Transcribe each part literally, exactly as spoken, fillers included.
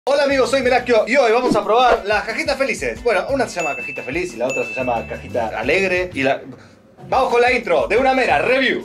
Hola amigos, soy Merakio y hoy vamos a probar las cajitas felices. Bueno, una se llama cajita feliz y la otra se llama cajita alegre y la... Vamos con la intro de una mera review.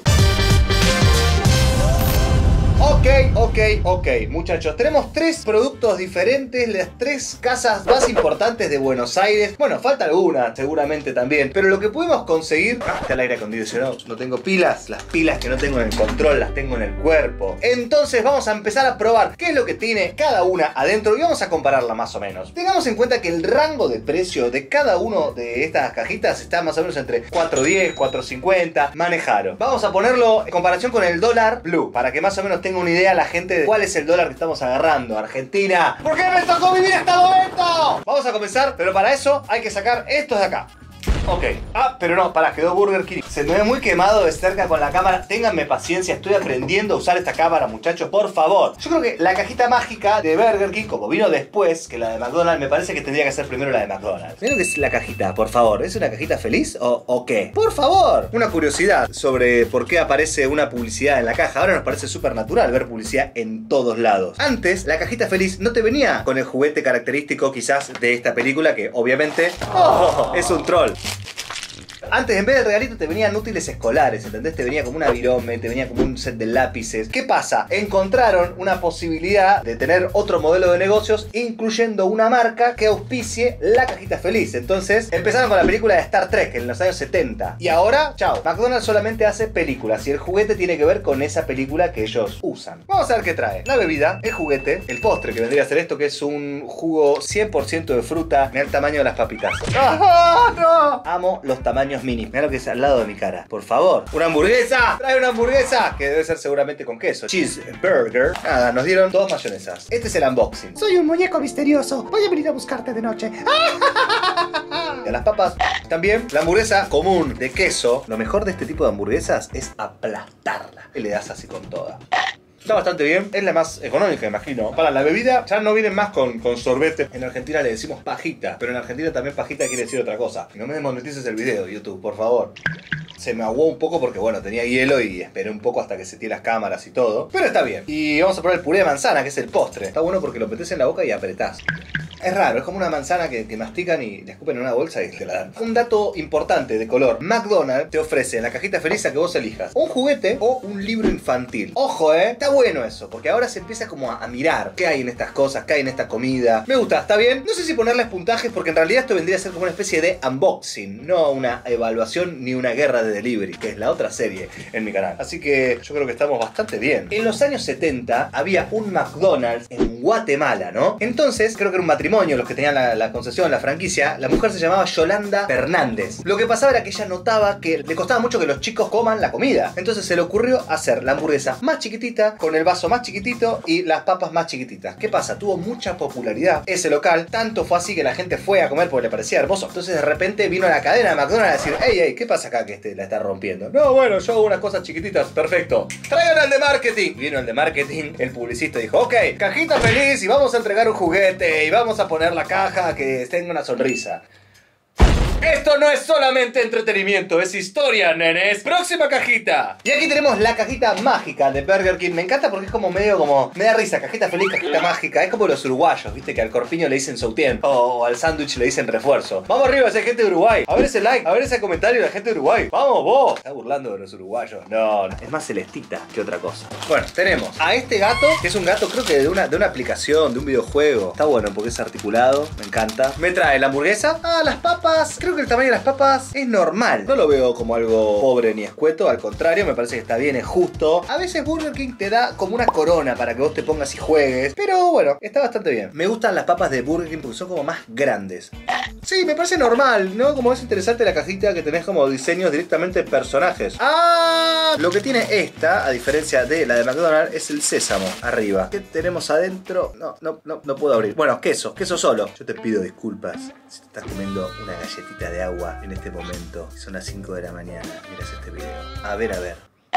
Ok, ok, ok, muchachos, tenemos tres productos diferentes, las tres casas más importantes de Buenos Aires. Bueno, falta alguna, seguramente también, pero lo que pudimos conseguir... Ah, está el aire acondicionado, no tengo pilas, las pilas que no tengo en el control las tengo en el cuerpo. Entonces vamos a empezar a probar qué es lo que tiene cada una adentro y vamos a compararla más o menos. Tengamos en cuenta que el rango de precio de cada uno de estas cajitas está más o menos entre cuatro diez, cuatro cincuenta, manejaro. Vamos a ponerlo en comparación con el dólar blue, para que más o menos tenga una idea la gente de cuál es el dólar que estamos agarrando. Argentina, ¿por qué me tocó vivir este momento? Vamos a comenzar, pero para eso hay que sacar estos de acá. Ok, ah, pero no, pará, quedó Burger King. Se me ve muy quemado de cerca con la cámara. Ténganme paciencia, estoy aprendiendo a usar esta cámara, muchachos, por favor. Yo creo que la cajita mágica de Burger King, como vino después que la de McDonald's, me parece que tendría que ser primero la de McDonald's. Miren lo que es la cajita, por favor. ¿Es una cajita feliz o, o qué? Por favor. Una curiosidad sobre por qué aparece una publicidad en la caja. Ahora nos parece súper natural ver publicidad en todos lados. Antes, la cajita feliz no te venía con el juguete característico quizás de esta película, que obviamente oh, es un troll. Antes, en vez del regalito, te venían útiles escolares, ¿entendés? Te venía como una virome, te venía como un set de lápices. ¿Qué pasa? Encontraron una posibilidad de tener otro modelo de negocios, incluyendo una marca que auspicie la cajita feliz. Entonces, empezaron con la película de Star Trek en los años setenta. Y ahora, chao, McDonald's solamente hace películas y el juguete tiene que ver con esa película que ellos usan. Vamos a ver qué trae. La bebida, el juguete, el postre, que vendría a ser esto, que es un jugo cien por ciento de fruta. Mirá el tamaño de las papitas. ¡Ah, no! Amo los tamaños mini. Mira lo que es al lado de mi cara. Por favor. ¡Una hamburguesa! ¡Trae una hamburguesa! Que debe ser seguramente con queso. Cheeseburger. Nada, nos dieron dos mayonesas. Este es el unboxing. Soy un muñeco misterioso. Voy a venir a buscarte de noche. Y a las papas también. La hamburguesa común de queso. Lo mejor de este tipo de hamburguesas es aplastarla. Y le das así con toda. Está bastante bien, es la más económica, imagino. Para la bebida ya no vienen más con, con sorbete. En Argentina le decimos pajita, pero en Argentina también pajita quiere decir otra cosa. No me desmonetices el video, YouTube, por favor. Se me aguó un poco porque, bueno, tenía hielo y esperé un poco hasta que seté las cámaras y todo. Pero está bien. Y vamos a probar el puré de manzana, que es el postre. Está bueno porque lo metés en la boca y apretás. Es raro, es como una manzana que, que mastican y le escupen en una bolsa y te la dan. Un dato importante de color. McDonald's te ofrece en la cajita feliz a que vos elijas un juguete o un libro infantil. Ojo, eh. Está bueno eso, porque ahora se empieza como a, a mirar qué hay en estas cosas, qué hay en esta comida. Me gusta, está bien. No sé si ponerles puntajes porque en realidad esto vendría a ser como una especie de unboxing, no una evaluación ni una guerra de delivery, que es la otra serie en mi canal. Así que yo creo que estamos bastante bien. En los años setenta había un McDonald's en Guatemala, ¿no? Entonces, creo que era un matrimonio los que tenían la, la concesión, la franquicia. La mujer se llamaba Yolanda Fernández. Lo que pasaba era que ella notaba que le costaba mucho que los chicos coman la comida. Entonces se le ocurrió hacer la hamburguesa más chiquitita, con el vaso más chiquitito y las papas más chiquititas. ¿Qué pasa? Tuvo mucha popularidad ese local. Tanto fue así que la gente fue a comer porque le parecía hermoso. Entonces de repente vino la cadena de McDonald's a decir: hey, hey, ¿qué pasa acá que este la está rompiendo? No, bueno, yo hago unas cosas chiquititas. Perfecto. Traigan al de marketing. Vino el de marketing, el publicista dijo: ok, cajita feliz y vamos a entregar un juguete y vamos a poner la caja que tenga una sonrisa. Esto no es solamente entretenimiento, es historia, nenes. Próxima cajita. Y aquí tenemos la cajita mágica de Burger King. Me encanta porque es como medio como... Me da risa, cajita feliz, cajita mágica. Es como los uruguayos, viste, que al corpiño le dicen soutien o, o al sándwich le dicen refuerzo. Vamos arriba, esa gente de Uruguay. A ver ese like, a ver ese comentario de la gente de Uruguay. Vamos, vos. ¿Está burlando de los uruguayos? No, no. Es más celestita que otra cosa. Bueno, tenemos a este gato, que es un gato creo que de una, de una aplicación, de un videojuego. Está bueno porque es articulado, me encanta. Me trae la hamburguesa. Ah, las papas. Creo que el tamaño de las papas es normal. No lo veo como algo pobre ni escueto, al contrario, me parece que está bien, es justo. A veces Burger King te da como una corona para que vos te pongas y juegues, pero bueno, está bastante bien. Me gustan las papas de Burger King porque son como más grandes. Sí, me parece normal, ¿no? Como es interesante la cajita que tenés como diseños directamente de personajes. ¡Ah! Lo que tiene esta, a diferencia de la de McDonald's, es el sésamo arriba. ¿Qué tenemos adentro? No, no, no, no puedo abrir. Bueno, queso, queso solo. Yo te pido disculpas si te estás comiendo una galletita de agua en este momento. Son las cinco de la mañana. Miras este video. A ver, a ver.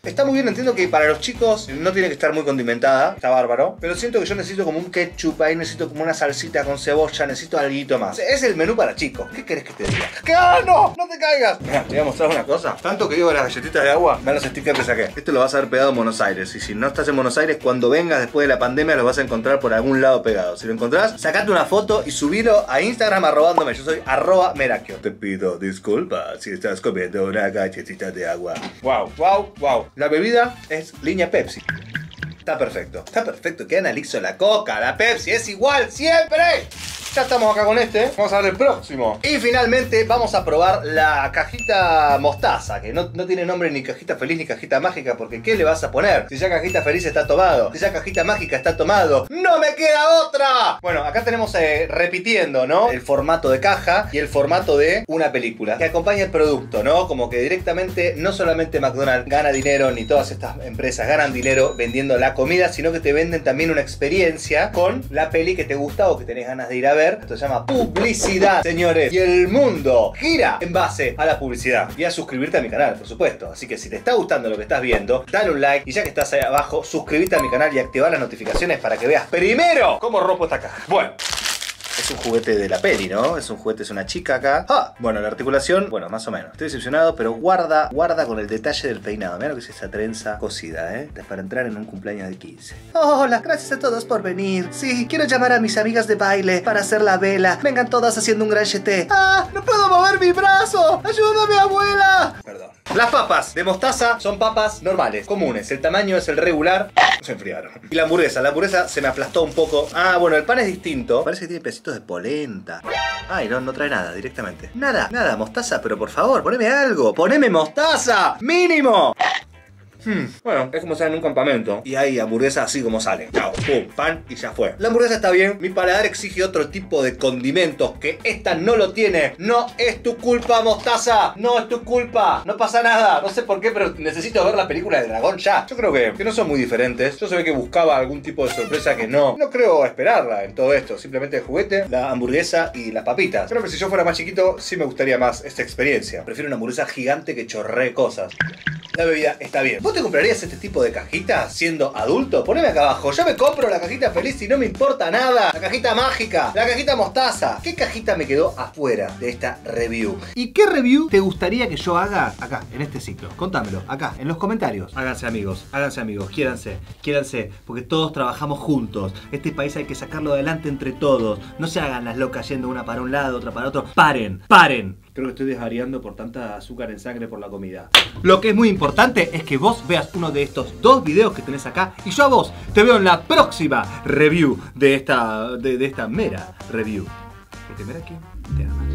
Está muy bien, entiendo que para los chicos no tiene que estar muy condimentada, está bárbaro, pero siento que yo necesito como un ketchup, ahí necesito como una salsita con cebolla, necesito algo más. Es el menú para chicos, ¿qué querés que te diga? ¡Que ah, no! ¡No te caigas! Mira, te voy a mostrar una cosa. Tanto que digo las galletitas de agua, vean los stickers que saqué. Esto lo vas a ver pegado en Buenos Aires, y si no estás en Buenos Aires, cuando vengas después de la pandemia los vas a encontrar por algún lado pegado. Si lo encontrás, sacate una foto y subilo a Instagram arrobándome. Yo soy arroba Merakio. Te pido disculpas si estás comiendo una galletita de agua. Wow, wow, wow. La bebida es línea Pepsi. Está perfecto. Está perfecto que analizo la Coca, la Pepsi. Es igual siempre. Ya estamos acá con este. Vamos a ver el próximo. Y finalmente vamos a probar la cajita mostaza, que no, no tiene nombre ni cajita feliz ni cajita mágica, porque ¿qué le vas a poner? Si ya cajita feliz está tomado, si ya cajita mágica está tomado, ¡no me queda otra! Bueno, acá tenemos eh, repitiendo, ¿no? El formato de caja y el formato de una película que acompaña el producto, ¿no? Como que directamente no solamente McDonald's gana dinero, ni todas estas empresas ganan dinero vendiendo la comida, sino que te venden también una experiencia con la peli que te gusta o que tenés ganas de ir a ver. Esto se llama publicidad, señores. Y el mundo gira en base a la publicidad. Y a suscribirte a mi canal, por supuesto. Así que si te está gustando lo que estás viendo, dale un like. Y ya que estás ahí abajo, suscríbete a mi canal y activa las notificaciones para que veas primero cómo rompo esta caja. Bueno. Es un juguete de la peli, ¿no? Es un juguete, es una chica acá. Ah, bueno, la articulación, bueno, más o menos. Estoy decepcionado, pero guarda, guarda con el detalle del peinado. Mira lo que es esa trenza cosida, ¿eh? Es para entrar en un cumpleaños de quince. Hola, gracias a todos por venir. Sí, quiero llamar a mis amigas de baile para hacer la vela. Vengan todas haciendo un gran jeté. ¡Ah! ¡No puedo mover mi brazo! ¡Ayúdame, abuela! Perdón. Las papas de mostaza son papas normales, comunes. El tamaño es el regular. Se enfriaron. Y la hamburguesa, la hamburguesa se me aplastó un poco. Ah, bueno, el pan es distinto. Parece que tiene pedacitos de polenta. Ay, no, no trae nada directamente. Nada, nada, mostaza, pero por favor, poneme algo. ¡Poneme mostaza! ¡Mínimo! Hmm. Bueno, es como estar en un campamento y hay hamburguesas así como salen. Chao, pum, pan y ya fue. La hamburguesa está bien. Mi paladar exige otro tipo de condimentos que esta no lo tiene. No es tu culpa, mostaza. No es tu culpa. No pasa nada. No sé por qué, pero necesito ver la película del dragón ya. Yo creo que, que no son muy diferentes. Yo se ve que buscaba algún tipo de sorpresa que no. No creo esperarla en todo esto. Simplemente el juguete, la hamburguesa y las papitas. Creo que si yo fuera más chiquito, sí me gustaría más esta experiencia. Prefiero una hamburguesa gigante que chorree cosas. La bebida está bien. ¿Vos te comprarías este tipo de cajitas siendo adulto? Poneme acá abajo. Yo me compro la cajita feliz y no me importa nada. La cajita mágica. La cajita mostaza. ¿Qué cajita me quedó afuera de esta review? ¿Y qué review te gustaría que yo haga acá, en este ciclo? Contámelo, acá, en los comentarios. Háganse amigos, háganse amigos, quiéranse, quiéranse, porque todos trabajamos juntos. Este país hay que sacarlo adelante entre todos. No se hagan las locas yendo una para un lado, otra para otro. Paren, paren. Creo que estoy desvariando por tanta azúcar en sangre por la comida. Lo que es muy importante es que vos veas uno de estos dos videos que tenés acá y yo a vos te veo en la próxima review de esta, de, de esta mera review. Que te mera aquí, te ama.